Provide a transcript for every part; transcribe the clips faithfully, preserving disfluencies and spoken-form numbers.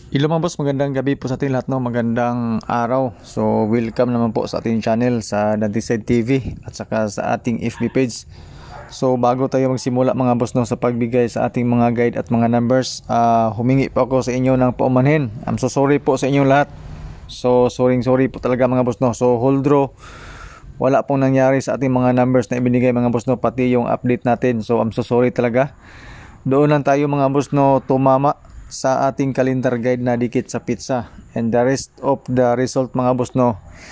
Hello mga boss, magandang gabi po sa ating lahat, no? Magandang araw. So welcome naman po sa ating channel sa Danticide T V at saka sa ating F B page. So bago tayo magsimula mga boss, no, sa pagbigay sa ating mga guide at mga numbers, uh, humingi po ako sa inyo ng paumanhin. I'm so sorry po sa inyong lahat. So sorry sorry po talaga mga boss, no. So holdro, wala pong nangyari sa ating mga numbers na ibinigay mga boss, no, pati yung update natin. So I'm so sorry talaga. Doon lang tayo mga boss, no, tumama sa ating calendar guide na dikit sa pizza, and the rest of the result mga boss, no,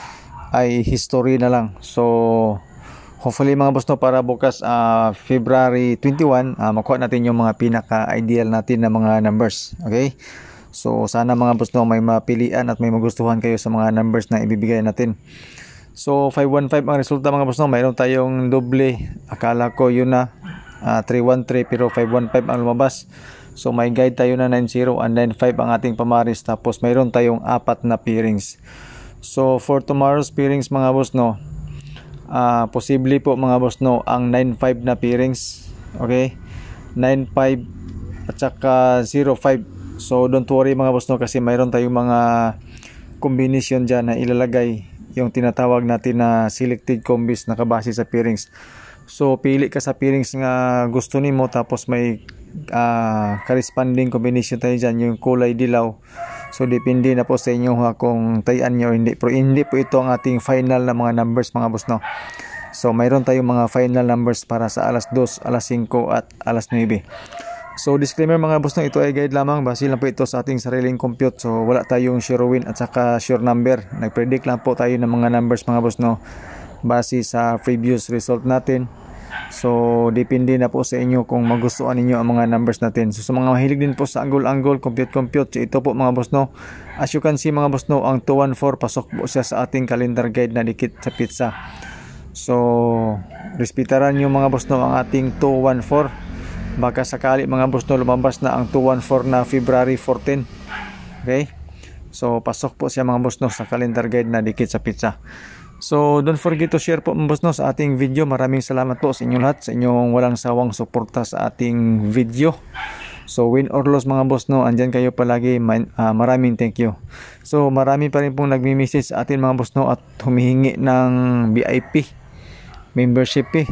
ay history na lang. So hopefully mga boss, no, para bukas uh, February twenty-one uh, makuha natin yung mga pinaka ideal natin na mga numbers. Okay, so sana mga boss, no, may mapilian at may magustuhan kayo sa mga numbers na ibibigay natin. So five one five ang resulta mga boss, no. Mayroon tayong doble, akala ko yun na uh, three one three, pero five one five ang lumabas. So may guide tayo na nine zero and nine five ang ating pamaris, tapos mayroon tayong apat na pairings. So for tomorrow's pairings mga boss, no, uh, posible po mga boss, no, ang nine five na pairings. Okay, nine five at saka zero five. So don't worry mga boss, no, kasi mayroon tayong mga combination dyan na ilalagay, yung tinatawag natin na selected combis na kabase sa pairings. So pili ka sa pairings nga gusto nimo, tapos may uh, corresponding combination tayo dyan, yung kulay dilaw. So depende na po sa inyo ha, kung tayan nyo hindi. Pero hindi po ito ang ating final na mga numbers mga boss, no. So mayroon tayong mga final numbers para sa alas dos, alas singko at alas nuebe. So disclaimer mga boss, no, ito ay guide lamang, base lang po ito sa ating sariling compute. So wala tayong sure win at saka sure number. Nag-predict lang po tayo ng mga numbers mga boss, no, base sa previous result natin. So depende na po sa inyo kung magustuhan ninyo ang mga numbers natin. So sa mga mahilig din po sa angle-angle, compute-compute, so ito po mga boss, no, as you can see mga boss, no, ang two one four pasok po siya sa ating calendar guide na dikit sa pizza. So respetaran nyo mga boss, no, ang ating two one four. Baka sakali mga boss, no, lumabas na ang two one four na February fourteen. Okay, so pasok po siya mga boss, no, sa calendar guide na dikit sa pizza. So don't forget to share po mga boss, no, sa ating video. Maraming salamat po sa inyong lahat, sa inyong walang sawang suporta sa ating video. So win or loss mga boss, no, andyan kayo palagi. uh, Maraming thank you. So marami pa rin pong nagmi-message sa atin mga boss, no, at humihingi ng V I P membership eh.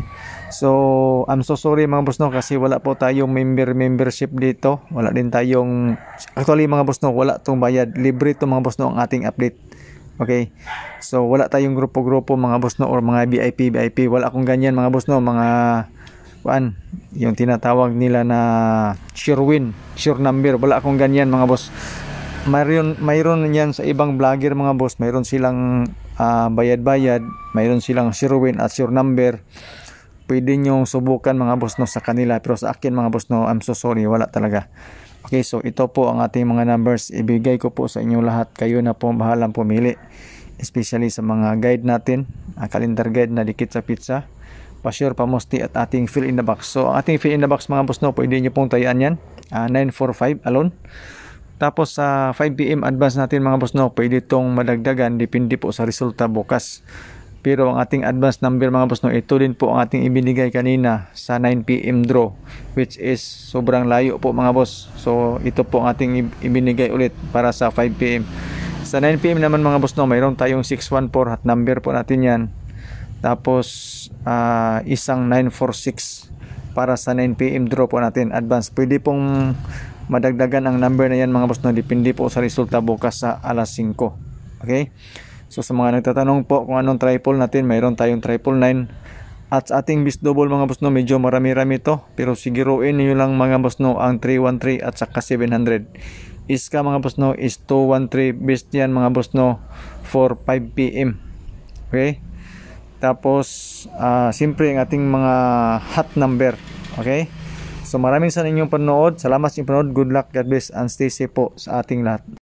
So I'm so sorry mga boss, no, kasi wala po tayong member membership dito. Wala din tayong, actually mga boss, no, wala tong bayad, libre to mga boss, no, ang ating update. Okay, so wala tayong grupo-grupo mga boss, no, or mga V I P V I P, wala akong ganyan mga boss, no. Mga kuan, yung tinatawag nila na sure win, sure number, wala akong ganyan mga boss. Mayroon mayroon yan sa ibang vlogger mga boss, mayroon silang uh, bayad-bayad, mayroon silang sure win at sure number. Pwede nyo subukan mga boss, no, sa kanila, pero sa akin mga boss, no, I'm so sorry, wala talaga. Okay, so ito po ang ating mga numbers. Ibigay ko po sa inyo lahat. Kayo na po bahalang pumili. Especially sa mga guide natin. Ang calendar guide na dikit sa pizza. Pa-sure, pa-musti at ating fill in the box. So ang ating fill in the box mga boss, no, pwede nyo pong tayaan yan. Uh, nine four five alone. Tapos sa uh, five P M advance natin mga boss, no, pwede itong madagdagan. Depende po sa resulta bukas. Pero ang ating advance number mga boss, no, ito din po ang ating ibinigay kanina sa nine P M draw, which is sobrang layo po mga boss. So ito po ang ating ibinigay ulit para sa five P M. Sa nine P M naman mga boss, no, mayroon tayong six one four at number po natin yan. Tapos uh, isang nine four six para sa nine P M draw po natin advance. Pwede pong madagdagan ang number na yan mga boss, no, depende po sa resulta bukas sa alas singko. Okay, so sa mga nagtatanong po kung anong triple natin, mayroon tayong triple nine. At sa ating bis double mga boss, no, medyo marami-rami to, pero siguruin niyo lang mga boss, no, ang three one three at saka seven hundred. Iska mga boss, no, is two one three best yan mga boss, no, for five P M. Okay, tapos uh, siyempre ang ating mga hot number. Okay, so maraming sa inyong panood. Salamat sa inyong panood. Good luck, God bless, and stay safe po sa ating lahat.